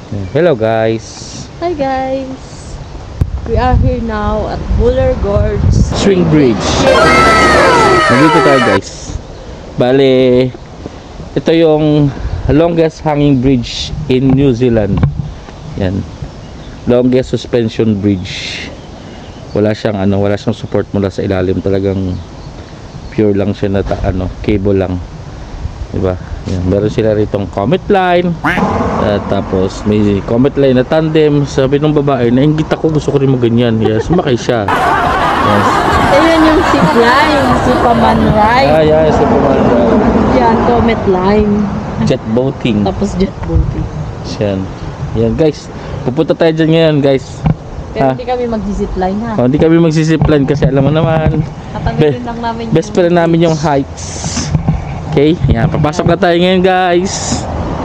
Hello guys. Hi guys. We are here now at Buller Gorge Swing Bridge. Nandito tayo guys. Bale, ito yung longest hanging bridge in New Zealand. Yan. Longest suspension bridge. Wala siyang support mula sa ilalim, talagang pure lang siya na cable lang. Diba? Yan. Meron sila ritong comet line. Tapos may comet line na tandem. Sabi ng babae, nainggit ako, gusto ko rin maganyan. Yes, sumakay siya. Yes. Ayan yung zip line, Superman ride. Yeah, Superman ride. Yan, comet line. Jet boating. Tapos jet boating. Yan. Yan guys. Pupunta tayo dyan ngayon guys. Pero hindi kami mag-zip line ha. Hindi kami mag-zip line kasi alam mo naman. Tatanggalin lang namin yung best friend namin yung heights. Okay, yan, papasok na tayo ngayon guys.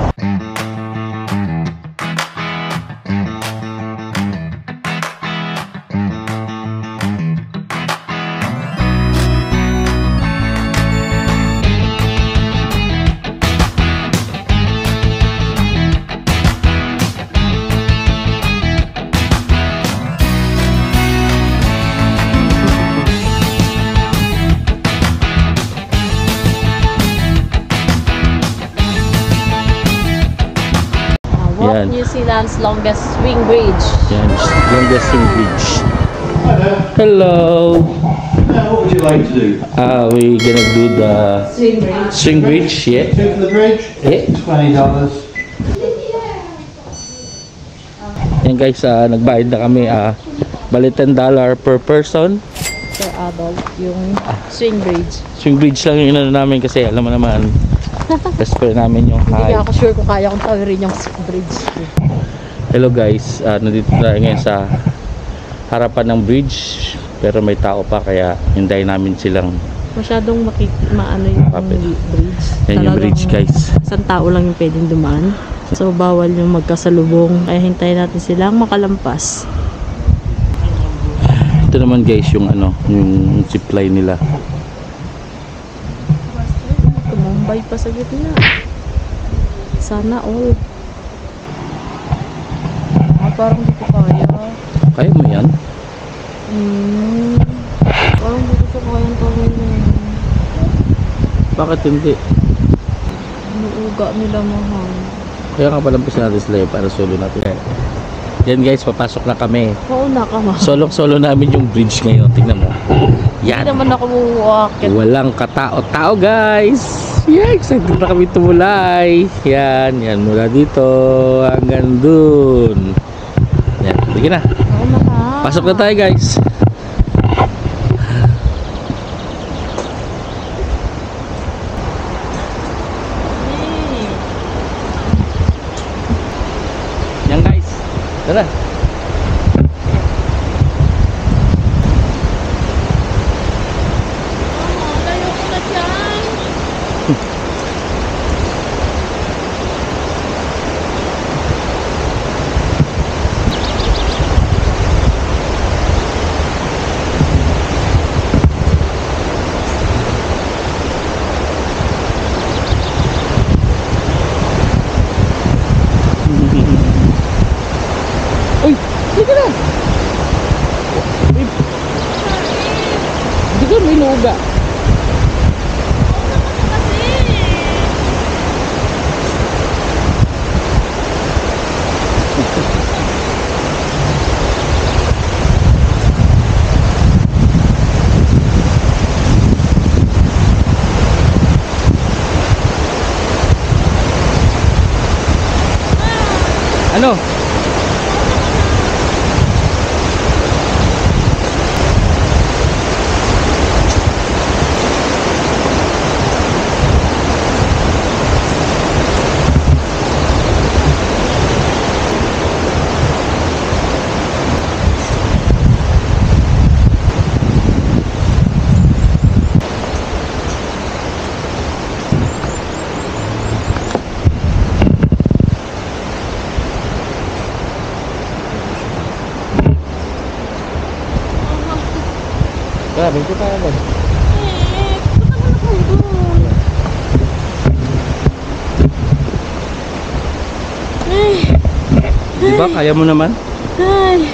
Walk New Zealand's longest swing bridge. Yan, longest swing bridge. Hello. What would you like to do? We gonna do the Swing bridge. swing bridge, yeah. Two for the bridge? Yeah. $20. Yan guys, nagbayad na kami, bali $10 per person. Per adult, yung swing bridge. Swing bridge lang yung inano namin kasi alam mo naman, best friend namin yung Hindi height. ako sure kung kaya kong tawirin yung swing bridge. Hello guys, nandito tayo ngayon sa harapan ng bridge, pero may tao pa kaya hintayin namin silang. Masyadong maano yung Kapit. bridge. Yan yung bridge guys. Isang tao lang yung pwedeng dumaan. So bawal yung magkasalubong. Kaya hintayin natin silang makalampas. Ito naman guys yung yung zipline nila. Tumambay pa sa gitna. Sana all. Parang di ko kaya. Kaya mo yan? Parang di ko kayang gawin eh. Bakit hindi? Inuuga nila mahal. Kaya nga palampis natin sila para solo natin. Yan guys, papasok na kami. Mauna ka mahal. Solo namin yung bridge ngayon. Tingnan mo. Hindi Yan. naman ako uwakit. Walang katao-tao guys. Yeah, excited na kami tumulay. Yan mula dito hanggang dun. Yan, sige na. Mauna ka. Pasok na tayo guys. Yan guys. Tara. Tayo ko na dyan. Uy, sige na. Uy. Hindi ka may luga. Ano? Grabe, hindi pa agad. Eh, Diba? Kaya mo naman. Ay.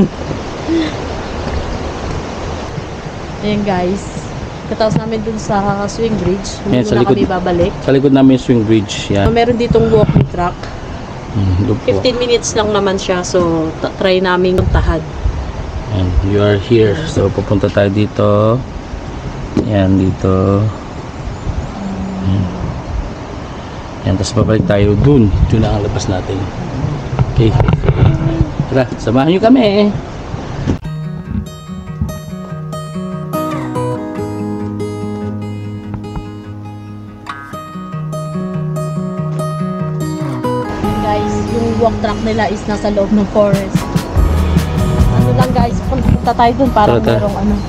Ayan guys. Katapos namin dun sa swing bridge. Ayan, Hindi sa na likod. kami babalik. Sa likod namin yung swing bridge. Yan. Meron ditong walking track. Doon po. 15 minutes lang naman siya. So, try namin puntahan. And you are here. So, pupunta tayo dito. Yan, dito. Yan, tapos babalik tayo dun. Dun na ang labas natin. Okay. Tara, samahan nyo kami. Guys, yung walk track nila is nasa loob ng forest. Ano lang guys, punta tayo dun para Tara. merong ano.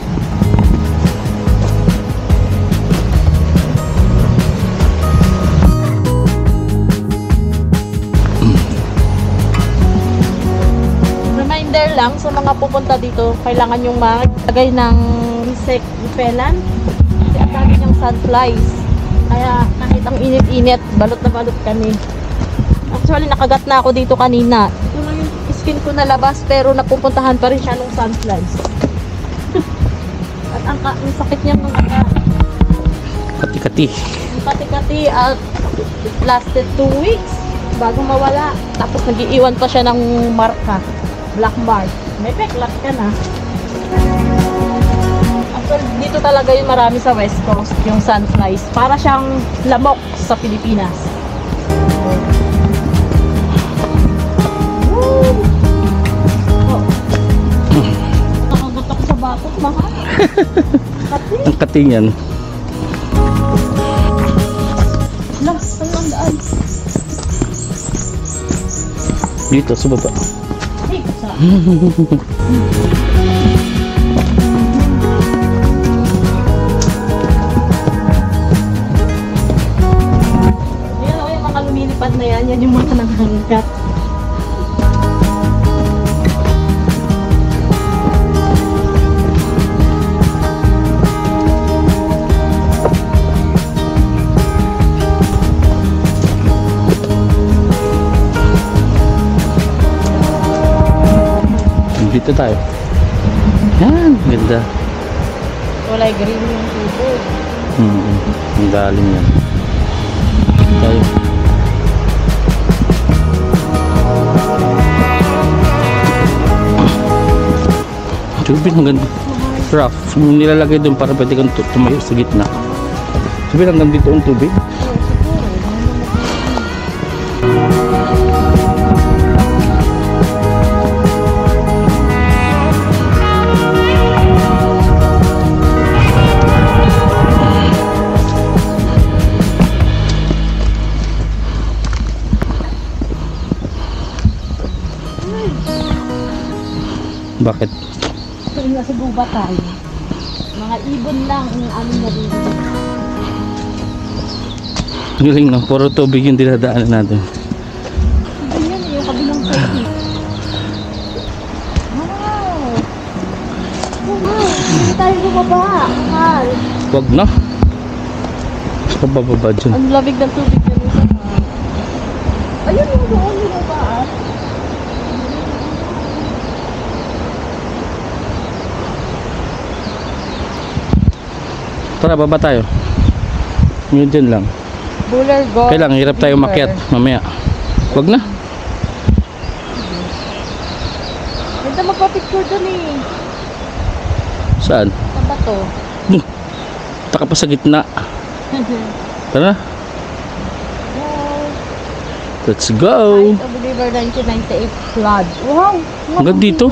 Reminder lang sa mga pupunta dito, kailangan yung maglagay ng insect repellent. Kasi ang dami niyang sunflies. Kaya kahit ang init-init, balot na balot kami. Actually, nakagat na ako dito kanina. Ito lang yung skin ko nalabas, pero napupuntahan pa rin siya ng sunflies. At ang sakit niya ng Kati-kati. kati-kati at it lasted 2 weeks bago mawala. Tapos nag-iiwan pa siya ng marka. Black mark. May peklat ka na. Actually, dito talaga yung marami sa West Coast, yung sunflies. Para siyang lamok sa Pilipinas. Nakagat ako sa batok, mahal. Kati. Ang kating yan. Lang, ang daan. Dito, sa baba. Ay, sa. Ayan o, yung mga lumilipad na yan, yan yung mga nanghangkat. Dito tayo. Yan, ganda. Kulay green yung tubo. Ang galing yan. Tayo. Tubig, ang ganda. Rough. Yung nilalagay doon para pwede kang tumayo sa gitna. Sabi hanggang dito ang tubig. Bakit? Ito yung nasa guba tayo. Mga ibon lang ang aming narinig. Galing no? Puro tubig yung dinadaanan natin. Ito yan yung kabilang side. Wow! Wow! Hindi tayo bumaba. Mahal. Wag na. Sa bababa dyan. Ang lamig ng tubig yan. Ayun yung doon yung baba. Tara, baba tayo. Yun dyan lang. Buller Gold. Kailangan, hirap tayo River. makyat mamaya. Wag na. Ganda magpa-picture dun eh. Saan? Sa bato. Taka pa sa gitna. Tara. Let's go. Height of the River 1998 flood. Wow! Hanggang dito?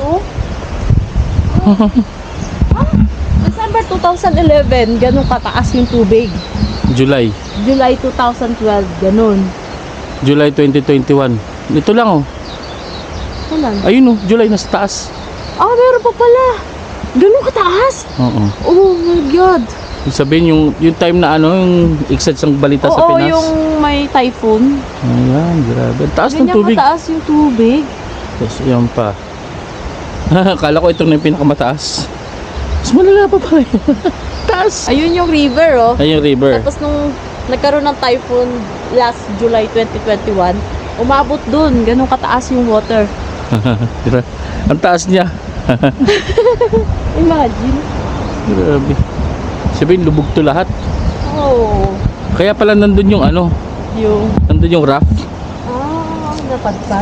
December 2011, ganun kataas yung tubig. July. July 2012, ganun. July 2021. Dito lang oh. Kailan? Ayun oh, July nasa taas. Ah, meron pa pala. Ganun kataas? Oo. Oh my God. Ibig sabihin yung time na ano, yung exit sang balita sa Oo, Pinas. yung may typhoon. Ayan, grabe. Taas ng Ganyan tubig. kataas yung tubig. Tapos yan pa. Akala ko ito na yung pinakamataas. Mas malala pa pa yun. Taas. Ayun yung river, oh. Ayun yung river. Tapos nung nagkaroon ng typhoon last July 2021, umabot dun. Ganun kataas yung water. Tira. Ang taas niya. Imagine. Grabe. Sabihin, lubog to lahat. Oh. Kaya pala nandun yung ano, nandun yung raft. Napadpad.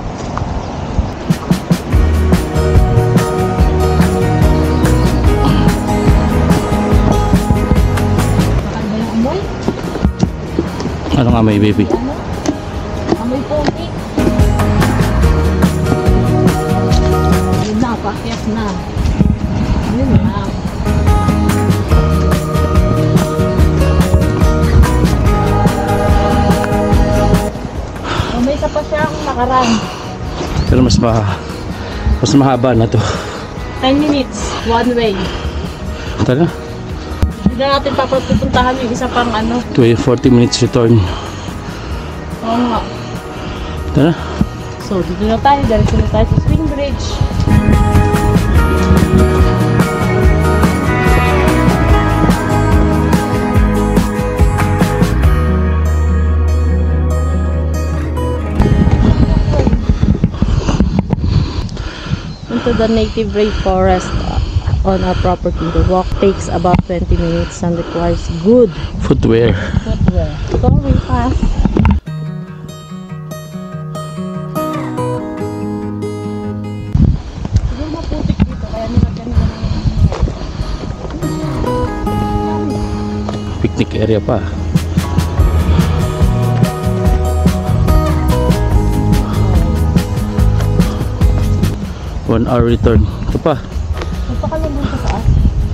Maganda yung amoy. Ano nga may baby? Ano? Amoy pogi. Yun na, pakyat na. Yun na. May isa pa siyang nakaraan. Pero mas mahaba na to. 10 minutes, one way. Tara. Hindi na natin papapuntahan yung isa pang ano. 40 minutes return. Oo nga. Tara. So, dito na tayo. Diretso na tayo sa Swing Bridge. Into the native rainforest on our property. The walk takes about 20 minutes and requires good Footwear. footwear. Sorry, pass. Siguro maputik dito, kaya nilagyan nila ng Picnic area pa. One hour return. Ito pa. magpakalan dun sa taas.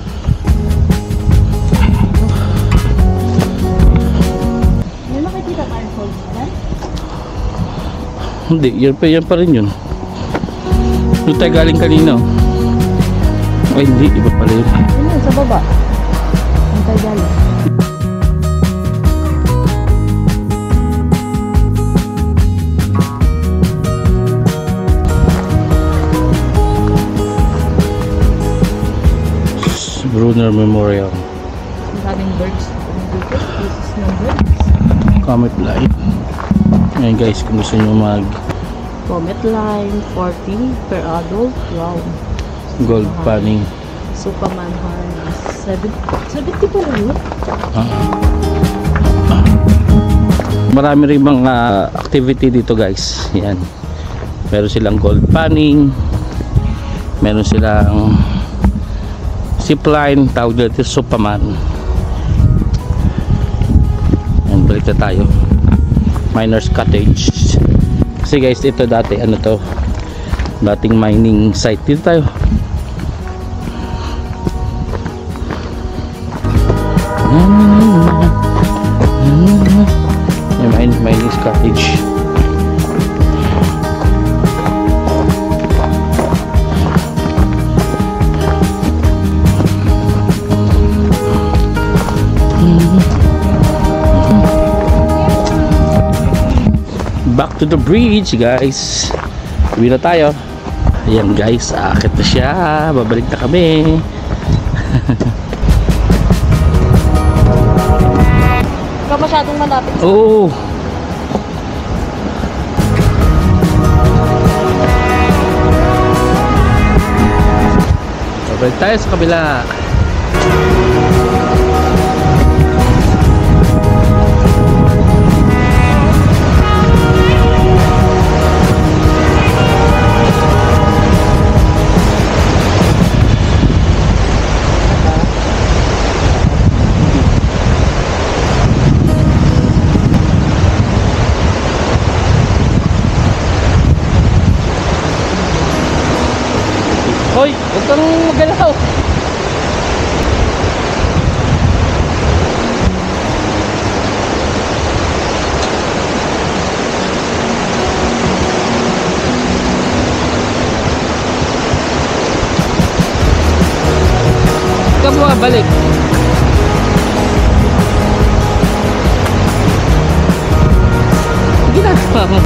May nakikita tayong falls dyan? Hindi, yan pa rin yun. Doon tayo galing kanina. Ay hindi, iba pala yun. Yun yun, sa baba. Ang tayo galing. Brunner Memorial. Ang daming birds. Dito, pieces ng birds. Comet Line. Ngayon guys, kung gusto nyo mag Comet line, 40 per adult. Wow. gold panning. Superman harness. 70 pa rin yun? Marami rin mga activity dito guys. Yan. Meron silang gold panning. Meron silang zipline, tawag dito Superman. And balik na tayo. Miner's Cottage. Kasi guys, ito dati ano to, dating mining site. Dito tayo. Yung miner's Cottage. Back to the bridge guys. Uwi na tayo. Ayan guys, aakit na siya. Babalik na kami. Ikaw masyadong malapit. Oo. Babalik tayo sa kabila. Hoy, huwag kang magalaw. Huwag kang bumabalik. Ginagawa mo.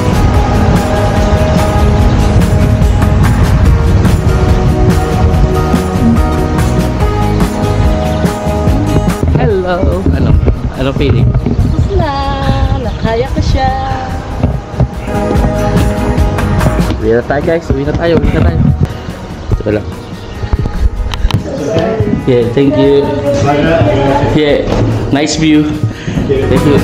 Hello. Ano feeling? Tapos na. Nakaya ko siya. Uwi na tayo guys, uwi na tayo. Ito lang. Yeah, thank you. Yeah, nice view. Thank you.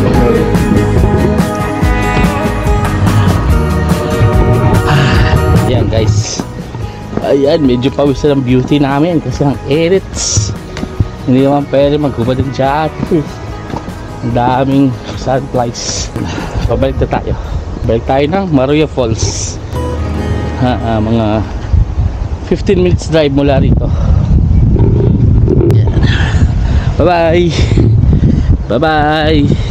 Yan guys. Ayan, medyo pawisan ang beauty namin kasi ang edits. Hindi naman pwede maghubad ng jacket. Ang daming sunflies. Pabalik na tayo. Balik tayo ng Maruya Falls. Mga 15 minutes drive mula rito. Bye bye. Bye bye.